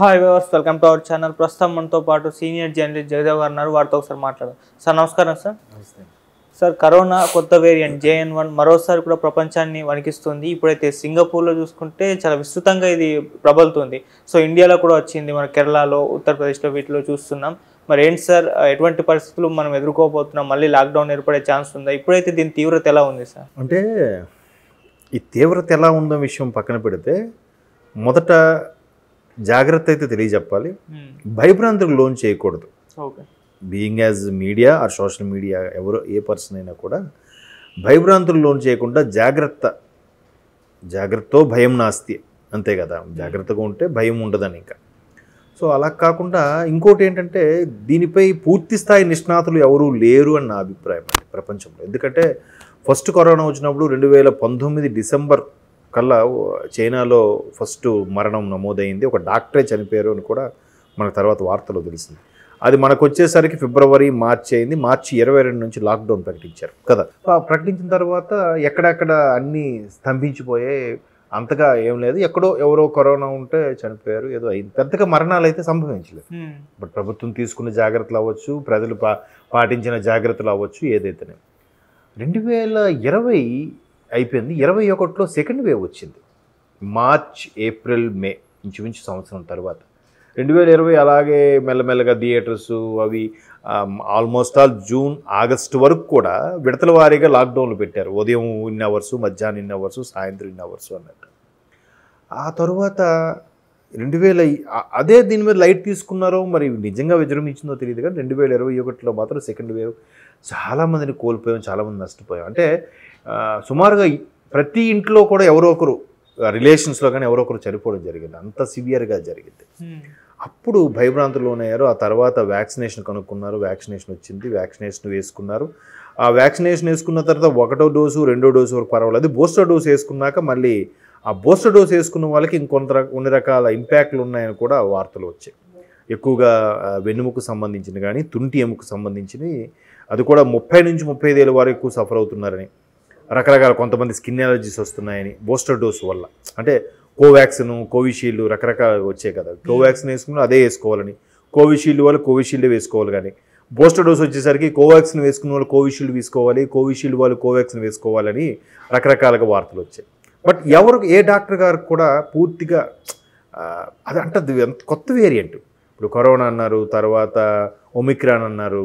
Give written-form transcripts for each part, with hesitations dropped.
Hi viewers, welcome to our channel. ప్రస్తుతం మనతో పాటు సీనియర్ జర్నలిస్ట్ జగదేవ్ గారు ఉన్నారు. వారితో ఒకసారి మాట్లాడదాం. సార్ నమస్కారం. సార్ సార్ కరోనా కొత్త వేరియంట్ JN1 మరోసారి కూడా ప్రపంచాన్ని వణికిస్తుంది. ఇప్పుడైతే సింగపూర్లో చూసుకుంటే చాలా విస్తృతంగా ఇది ప్రబలుతుంది. సో ఇండియాలో కూడా వచ్చింది, మన కేరళలో, ఉత్తరప్రదేశ్లో వీటిలో చూస్తున్నాం. మరి ఏంటి సార్, ఎటువంటి పరిస్థితులు మనం ఎదుర్కోబోతున్నాం? మళ్ళీ లాక్డౌన్ ఏర్పడే ఛాన్స్ ఉందా? ఇప్పుడైతే దీని తీవ్రత ఎలా ఉంది సార్? అంటే ఈ తీవ్రత ఎలా ఉందో విషయం పక్కన పెడితే మొదట జాగ్రత్త అయితే తెలియజెప్పాలి. భయభ్రాంతులకు లోన్ చేయకూడదు. Okay, being as media or social media ఎవరో ఏ పర్సన్ అయినా కూడా భయభ్రాంతులు లోన్ చేయకుండా జాగ్రత్త భయం నాస్తి, అంతే కదా. జాగ్రత్తగా ఉంటే భయం ఉండదని ఇంకా. సో అలా కాకుండా ఇంకోటి ఏంటంటే దీనిపై పూర్తి స్థాయి నిష్ణాతులు ఎవరూ లేరు అని నా అభిప్రాయం అండి ప్రపంచంలో. ఎందుకంటే ఫస్ట్ కరోనా వచ్చినప్పుడు 2019 డిసెంబర్ కల్లా చైనాలో ఫస్ట్ మరణం నమోదైంది. ఒక డాక్టరే చనిపోయారు అని కూడా మనకు తర్వాత వార్తలో తెలిసింది. అది మనకు వచ్చేసరికి ఫిబ్రవరి, మార్చి అయింది. మార్చి 22 నుంచి లాక్డౌన్ ప్రకటించారు కదా. ప్రకటించిన తర్వాత ఎక్కడెక్కడ అన్నీ స్తంభించిపోయాయి. అంతగా ఏం లేదు, ఎక్కడో ఎవరో కరోనా ఉంటే చనిపోయారు, ఏదో అయింది. పెద్దగా మరణాలు అయితే సంభవించలేదు. బట్ ప్రభుత్వం తీసుకున్న జాగ్రత్తలు అవ్వచ్చు, ప్రజలు పాటించిన జాగ్రత్తలు అవ్వచ్చు, ఏదైతేనే 2020 అయిపోయింది. 21లో సెకండ్ వేవ్ వచ్చింది. మార్చ్, ఏప్రిల్, మే, ఇంచుమించు సంవత్సరం తర్వాత 2020 అలాగే మెల్లమెల్లగా థియేటర్స్ అవి ఆల్మోస్ట్ ఆల్ జూన్, ఆగస్టు వరకు కూడా విడతల వారీగా లాక్డౌన్లు పెట్టారు. ఉదయం ఇన్ని అవర్సు, మధ్యాహ్నం ఇన్ని అవర్సు, సాయంత్రం ఇన్ని అవర్సు అన్నట్టు. ఆ తర్వాత 2000 అదే దీని మీద లైట్ తీసుకున్నారో మరి నిజంగా విజృంభించిందో తెలియదు, కానీ 2021లో మాత్రం సెకండ్ వేవ్ చాలామందిని కోల్పోయాం, చాలామంది నష్టపోయాం. అంటే సుమారుగా ప్రతి ఇంట్లో కూడా ఎవరో ఒకరు రిలేషన్స్లో కానీ ఎవరో ఒకరు చనిపోవడం జరిగింది. అంత సివియర్గా జరిగింది. అప్పుడు భయభ్రాంతుల్లోనయ్యారు. ఆ తర్వాత వ్యాక్సినేషన్ కనుక్కున్నారు, వ్యాక్సినేషన్ వచ్చింది, వ్యాక్సినేషన్ వేసుకున్నారు. ఆ వ్యాక్సినేషన్ వేసుకున్న తర్వాత 1వ డోసు, 2వ డోసు వరకు పర్వాలేదు. బూస్టర్ డోసు వేసుకున్నాక మళ్ళీ ఆ బూస్టర్ డోసు వేసుకున్న వాళ్ళకి కొన్ని రకాల ఇంపాక్ట్లు ఉన్నాయని కూడా వార్తలు వచ్చాయి. ఎక్కువగా వెన్నుముకు సంబంధించిన కానీ తుంటి ఎముకు సంబంధించినవి, అది కూడా 30 నుంచి 35 ఏళ్ళ వారు ఎక్కువ సఫర్ అవుతున్నారని, రకరకాల కొంతమంది స్కిన్ ఎలర్జీస్ వస్తున్నాయని బూస్టర్ డోసు వల్ల. అంటే కోవాక్సిన్, కోవిషీల్డ్ రకరకాలు వచ్చాయి కదా. కోవాక్సిన్ వేసుకున్న అదే వేసుకోవాలని, కోవిషీల్డ్ వాళ్ళు కోవిషీల్డే వేసుకోవాలి. కానీ బూస్టర్ డోస్ వచ్చేసరికి కోవాక్సిన్ వేసుకున్న వాళ్ళు కోవిషీల్డ్ వేసుకోవాలి, కోవిషీల్డ్ వాళ్ళు కోవాక్సిన్ వేసుకోవాలని రకరకాలుగా వార్తలు వచ్చాయి. బట్ ఏ డాక్టర్ గారికి కూడా పూర్తిగా అది అంటే కొత్త వేరియంట్. ఇప్పుడు కరోనా అన్నారు, తర్వాత ఒమిక్రాన్ అన్నారు,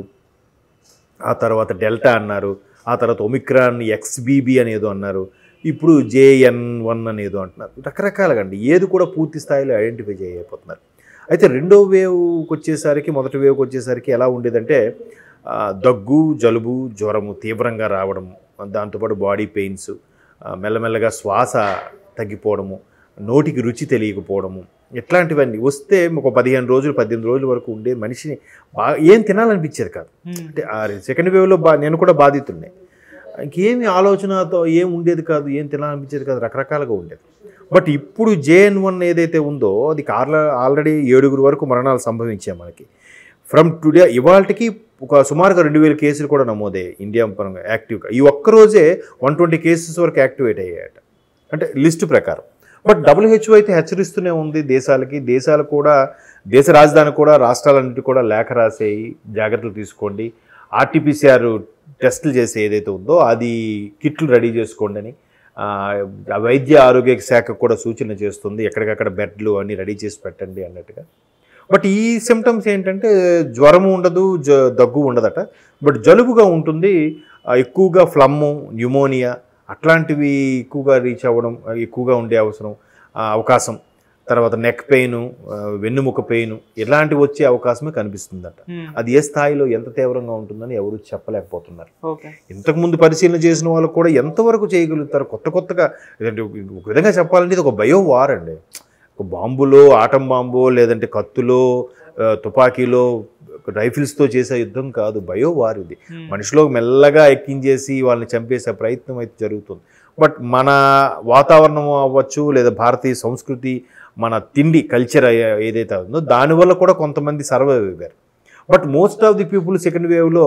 ఆ తర్వాత డెల్టా అన్నారు, ఆ తర్వాత ఒమిక్రాన్ XBB అనేదో అన్నారు, ఇప్పుడు JN1 అనేదో అంటున్నారు. రకరకాలుగా అండి, ఏది కూడా పూర్తి స్థాయిలో ఐడెంటిఫై చేయకపోతున్నారు. అయితే రెండో వేవ్కి వచ్చేసరికి, మొదటి వేవ్కి వచ్చేసరికి ఎలా ఉండేదంటే దగ్గు, జలుబు, జ్వరము తీవ్రంగా రావడము, దాంతోపాటు బాడీ పెయిన్స్, మెల్లమెల్లగా శ్వాస తగ్గిపోవడము, నోటికి రుచి తెలియకపోవడము, ఇట్లాంటివన్నీ వస్తే ఒక 15 రోజులు 18 రోజుల వరకు ఉండే మనిషిని బాగా ఏం తినాలనిపించేది కాదు. అంటే ఆ సెకండ్ వేవ్లో నేను కూడా బాధితున్నే. ఇంకేమి ఆలోచనతో ఏం ఉండేది కాదు, ఏం తినాలనిపించేది కాదు, రకరకాలుగా ఉండేది. బట్ ఇప్పుడు JN1 ఏదైతే ఉందో అది ఆల్రెడీ 7 వరకు మరణాలు సంభవించాయి మనకి. ఫ్రమ్ టుడే ఇవాళకి ఒక సుమారుగా 2000 కేసులు కూడా నమోదయ్యాయి ఇండియా పరంగా యాక్టివ్గా. ఈ ఒక్కరోజే 120 కేసెస్ వరకు యాక్టివేట్ అయ్యాయట, అంటే లిస్టు ప్రకారం. బట్ WHO అయితే హెచ్చరిస్తూనే ఉంది దేశాలు కూడా, దేశ రాజధాని కూడా, రాష్ట్రాలన్నిటి కూడా లేఖ రాసేయి, జాగ్రత్తలు తీసుకోండి, RT-PCR టెస్టులు చేసే ఏదైతే ఉందో అది కిట్లు రెడీ చేసుకోండి అని వైద్య ఆరోగ్య శాఖ కూడా సూచన చేస్తుంది. ఎక్కడికక్కడ బెడ్లు అన్నీ రెడీ చేసి పెట్టండి అన్నట్టుగా. బట్ ఈ సిమ్టమ్స్ ఏంటంటే జ్వరము ఉండదు, దగ్గు ఉండదట, బట్ జలుబుగా ఉంటుంది, ఎక్కువగా ఫ్లమ్ము, న్యూమోనియా అట్లాంటివి ఎక్కువగా రీచ్ అవ్వడం, ఎక్కువగా ఉండే అవకాశం, తర్వాత నెక్ పెయిన్, వెన్నుముక పెయిన్ ఇలాంటివి వచ్చే అవకాశమే కనిపిస్తుందట. అది ఏ స్థాయిలో ఎంత తీవ్రంగా ఉంటుందని ఎవరు చెప్పలేకపోతున్నారు. ఇంతకుముందు పరిశీలన చేసిన వాళ్ళు కూడా ఎంతవరకు చేయగలుగుతారు కొత్తగా. ఒక విధంగా చెప్పాలంటే ఇది ఒక బయో వార్ అండి. ఒక బాంబులో, ఆటం బాంబో, లేదంటే కత్తులో, తుపాకీలో, రైఫిల్స్తో చేసే యుద్ధం కాదు, బయో వార్ ఇది. మనిషిలో మెల్లగా ఎక్కించేసి వాళ్ళని చంపేసే ప్రయత్నం అయితే జరుగుతుంది. బట్ మన వాతావరణం అవ్వచ్చు, లేదా భారతీయ సంస్కృతి, మన తిండి కల్చర్ ఏదైతే ఉందో దానివల్ల కూడా కొంతమంది సర్వైవ్ అయ్యారు. But most of the people second వేవ్లో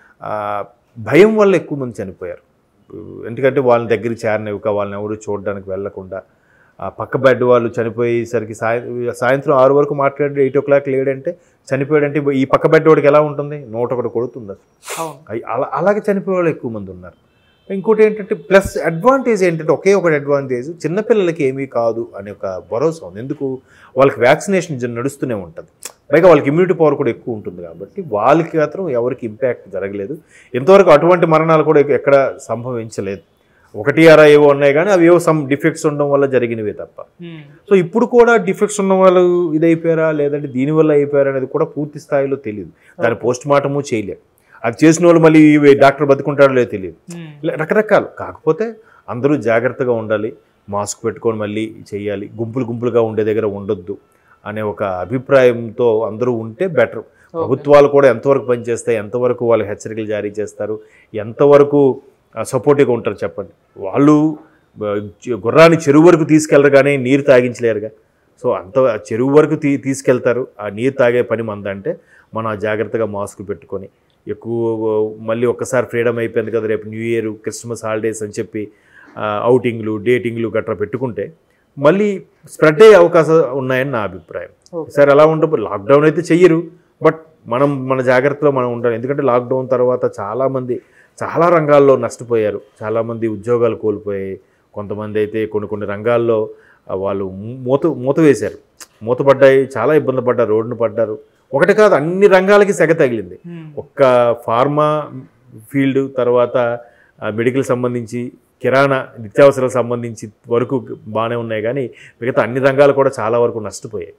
భయం వల్ల ఎక్కువ మంది చనిపోయారు. ఎందుకంటే వాళ్ళని దగ్గరికి చేరనివ్వక, వాళ్ళని ఎవరు చూడడానికి వెళ్లకుండా, ఆ పక్క బెడ్ వాళ్ళు చనిపోయేసరికి సాయంత్రం 6 వరకు మాట్లాడి 8 o'clock లేడంటే చనిపోయాడంటే ఈ పక్క బెడ్ వాడికి ఎలా ఉంటుంది? 101 కొడుతుంది అసలు. అలాగే చనిపోయే వాళ్ళు ఎక్కువ మంది ఉన్నారు. ఇంకోటి ఏంటంటే ప్లస్ అడ్వాంటేజ్ ఏంటంటే ఒకే ఒకటి అడ్వాంటేజ్, చిన్నపిల్లలకి ఏమీ కాదు అనే ఒక భరోసా ఉంది. ఎందుకు? వాళ్ళకి వ్యాక్సినేషన్ నడుస్తూనే ఉంటుంది, పైగా వాళ్ళకి ఇమ్యూనిటీ పవర్ కూడా ఎక్కువ ఉంటుంది కాబట్టి వాళ్ళకి మాత్రం ఎవరికి ఇంపాక్ట్ జరగలేదు. ఇంతవరకు అటువంటి మరణాలు కూడా ఎక్కడ సంభవించలేదు. 1 ఏవో ఉన్నాయి కానీ అవి ఏవో సమ్ డిఫెక్ట్స్ ఉండడం వల్ల జరిగినవే తప్ప. సో ఇప్పుడు కూడా డిఫెక్ట్స్ ఉన్న వాళ్ళు ఇదైపోయారా లేదంటే దీనివల్ల అయిపోయారా అనేది కూడా పూర్తి స్థాయిలో తెలియదు. దాని పోస్ట్ మార్టము చేయలేము. అది చేసిన వాళ్ళు మళ్ళీ డాక్టర్ బతుకుంటాడో లేదో తెలియదు. రకరకాలు. కాకపోతే అందరూ జాగ్రత్తగా ఉండాలి, మాస్క్ పెట్టుకొని మళ్ళీ చేయాలి, గుంపులుగా ఉండే దగ్గర ఉండొద్దు అనే ఒక అభిప్రాయంతో అందరూ ఉంటే బెటర్. ప్రభుత్వాలు కూడా ఎంతవరకు పనిచేస్తాయి, ఎంతవరకు వాళ్ళు హెచ్చరికలు జారీ చేస్తారు, ఎంతవరకు సపోర్టివ్గా ఉంటారు చెప్పండి. వాళ్ళు గుర్రాన్ని చెరువు వరకు తీసుకెళ్ళరు కానీ నీరు తాగించలేరుగా. సో అంత చెరువు వరకు తీసుకెళ్తారు, ఆ నీరు తాగే పని మందంటే మనం జాగ్రత్తగా మాస్కులు పెట్టుకొని ఎక్కువ మళ్ళీ ఒక్కసారి ఫ్రీడమ్ అయిపోయింది కదా, రేపు న్యూ ఇయర్ క్రిస్మస్ హాలిడేస్ అని చెప్పి అవుటింగ్లు డేటింగ్లు గట్రా పెట్టుకుంటే మళ్ళీ స్ప్రెడ్ అయ్యే అవకాశాలు ఉన్నాయని నా అభిప్రాయం. సరే అలా ఉండదు, లాక్డౌన్ అయితే చెయ్యరు, బట్ మన జాగ్రత్తలో మనం ఉండాలి. ఎందుకంటే లాక్డౌన్ తర్వాత చాలామంది చాలా రంగాల్లో నష్టపోయారు, చాలామంది ఉద్యోగాలు కోల్పోయాయి, కొంతమంది అయితే కొన్ని రంగాల్లో వాళ్ళు మూత వేశారు, మూతపడ్డాయి, చాలా ఇబ్బంది పడ్డారు, రోడ్డును పడ్డారు. ఒకటి కాదు అన్ని రంగాలకి సెగ తగిలింది. ఒక్క ఫార్మా ఫీల్డ్ తర్వాత మెడికల్ సంబంధించి కిరాణా నిత్యావసరాలకు సంబంధించి వరకు బాగానే ఉన్నాయి కానీ మిగతా అన్ని రంగాలు కూడా చాలా వరకు నష్టపోయాయి.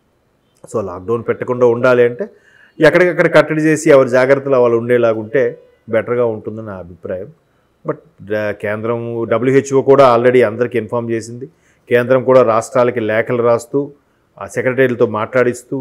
సో లాక్డౌన్ పెట్టకుండా ఉండాలి అంటే ఎక్కడికక్కడ కట్టడి చేసి ఎవరి జాగ్రత్తలు వాళ్ళు ఉండేలాగుంటే బెటర్గా ఉంటుందని నా అభిప్రాయం. బట్ కేంద్రం WHO కూడా ఆల్రెడీ అందరికీ ఇన్ఫామ్ చేసింది. కేంద్రం కూడా రాష్ట్రాలకి లేఖలు రాస్తూ ఆ సెక్రటరీలతో మాట్లాడిస్తూ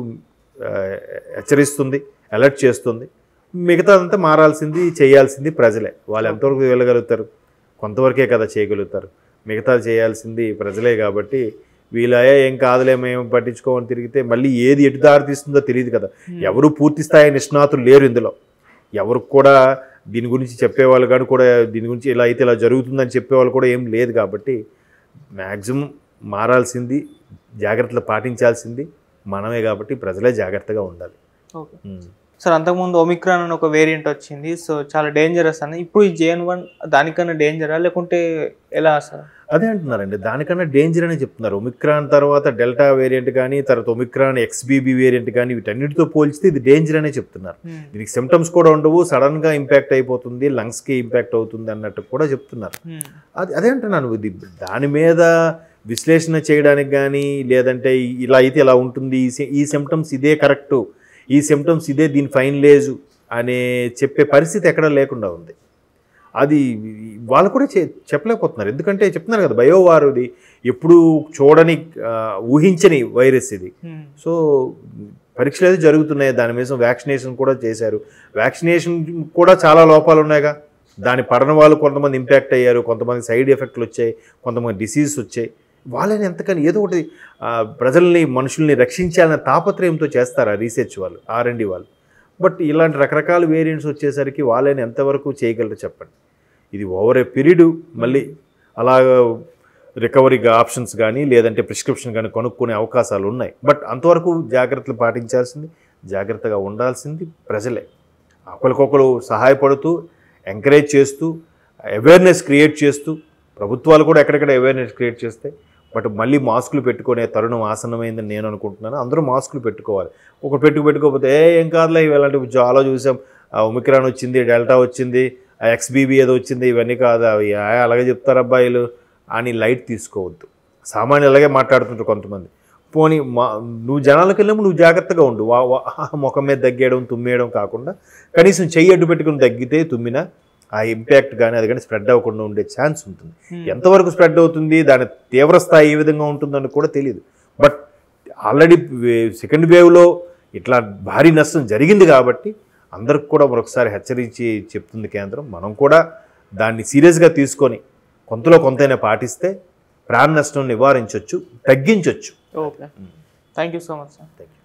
హెచ్చరిస్తుంది, అలర్ట్ చేస్తుంది. మిగతాదంతా మారాల్సింది చేయాల్సింది ప్రజలే. వాళ్ళు ఎంతవరకు వెళ్ళగలుగుతారు? కొంతవరకే కదా చేయగలుగుతారు. మిగతా చేయాల్సింది ప్రజలే కాబట్టి వీళ్ళయా ఏం కాదులే మేము పట్టించుకోమని తిరిగితే మళ్ళీ ఏది ఎటు దారి తీస్తుందో తెలియదు కదా. ఎవరు పూర్తి స్థాయి నిష్ణాతులు లేరు ఇందులో. ఎవరికి కూడా దీని గురించి చెప్పేవాళ్ళు కానీ కూడా దీని గురించి ఇలా అయితే ఇలా జరుగుతుందని చెప్పేవాళ్ళు కూడా ఏం లేదు కాబట్టి మ్యాక్సిమం మారాల్సింది, జాగ్రత్తలు పాటించాల్సింది మనమే కాబట్టి ప్రజలే జాగ్రత్తగా ఉండాలి. ఓకే సార్, అంతకుముందు ఒమిక్రాన్ అని ఒక వేరియంట్ వచ్చింది, సో చాలా డేంజరస్ అని. ఇప్పుడు ఈ JN.1 దానికన్నా డేంజరా లేకుంటే ఎలా సార్? అదే అంటున్నారండి, దానికన్నా డేంజర్ అని చెప్తున్నారు. ఒమిక్రాన్ తర్వాత డెల్టా వేరియంట్ కానీ తర్వాత ఒమిక్రాన్ XBB వేరియంట్ కానీ వీటన్నిటితో పోల్చితే ఇది డేంజర్ అనే చెప్తున్నారు. దీనికి సిమ్టమ్స్ కూడా ఉండవు, సడన్గా ఇంపాక్ట్ అయిపోతుంది, లంగ్స్కి ఇంపాక్ట్ అవుతుంది అన్నట్టు కూడా చెప్తున్నారు. అదే అంటున్నాను, ఇది దాని మీద విశ్లేషణ చేయడానికి కానీ లేదంటే ఇలా అయితే ఇలా ఉంటుంది, ఈ సిమ్టమ్స్ ఇదే కరెక్టు, ఈ సిమ్టమ్స్ ఇదే దీని ఫైనలైజ్ అనే చెప్పే పరిస్థితి ఎక్కడ లేకుండా ఉంది. అది వాళ్ళు కూడా చెప్పలేకపోతున్నారు. ఎందుకంటే చెప్తున్నారు కదా, బయోవారుది ఎప్పుడు చూడని ఊహించని వైరస్ ఇది. సో పరీక్షలు అయితే జరుగుతున్నాయి, దాని మీద వ్యాక్సినేషన్ కూడా చేశారు. వ్యాక్సినేషన్ కూడా చాలా లోపాలు ఉన్నాయిగా. దాని పడని వాళ్ళు కొంతమంది ఇంపాక్ట్ అయ్యారు, కొంతమంది సైడ్ ఎఫెక్ట్లు వచ్చాయి, కొంతమంది డిసీజెస్ వచ్చాయి. వాళ్ళని ఎంతకని ఏదో ఒకటి ప్రజల్ని మనుషుల్ని రక్షించాలనే తాపత్రయంతో చేస్తారు ఆ రీసెర్చ్ వాళ్ళు, R&D వాళ్ళు. బట్ ఇలాంటి రకరకాల వేరియంట్స్ వచ్చేసరికి వాళ్ళని ఎంతవరకు చేయగలరు చెప్పండి. ఇది ఓవర్ ఏ పీరియడ్ మళ్ళీ అలా రికవరీగా ఆప్షన్స్ కానీ లేదంటే ప్రిస్క్రిప్షన్ కానీ కొనుక్కునే అవకాశాలు ఉన్నాయి. బట్ అంతవరకు జాగ్రత్తలు పాటించాల్సింది, జాగ్రత్తగా ఉండాల్సింది ప్రజలే. ఒకరికొకరు సహాయపడుతూ ఎంకరేజ్ చేస్తూ అవేర్నెస్ క్రియేట్ చేస్తూ, ప్రభుత్వాలు కూడా ఎక్కడెక్కడ అవేర్నెస్ క్రియేట్ చేస్తాయి. బట్ మళ్ళీ మాస్కులు పెట్టుకునే తరుణం ఆసన్నమైందని నేను అనుకుంటున్నాను. అందరూ మాస్కులు పెట్టుకోవాలి. ఒకటి పెట్టుకోకపోతే ఏం కాదులే ఇలాంటి చాలా చూసాం, ఒమిక్రాన్ వచ్చింది, డెల్టా వచ్చింది, XBB ఏదో వచ్చింది, ఇవన్నీ కాదు అవి అలాగే చెప్తారు అబ్బాయిలు అని లైట్ తీసుకోవద్దు. సామాన్యులు అలాగే మాట్లాడుతుంటారు కొంతమంది. పోనీ నువ్వు జనాలకు వెళ్ళినప్పుడు నువ్వు జాగ్రత్తగా ఉండు. ముఖం మీద దగ్గేయడం తుమ్మేయడం కాకుండా కనీసం చెయ్యి అడ్డు పెట్టుకుని తగ్గితే తుమ్మినా ఆ ఇంపాక్ట్ కానీ అది కానీ స్ప్రెడ్ అవ్వకుండా ఉండే ఛాన్స్ ఉంటుంది. ఎంతవరకు స్ప్రెడ్ అవుతుంది, దాని తీవ్రస్థాయి ఏ విధంగా ఉంటుందని కూడా తెలియదు. బట్ ఆల్రెడీ సెకండ్ వేవ్లో ఇట్లా భారీ నష్టం జరిగింది కాబట్టి అందరికి కూడా మరొకసారి హెచ్చరించి చెప్తుంది కేంద్రం. మనం కూడా దాన్ని సీరియస్గా తీసుకొని కొంతలో కొంతైనా పాటిస్తే ప్రాణ నష్టం నివారించవచ్చు, తగ్గించవచ్చు. Okay, thank you so much sir. Thank you.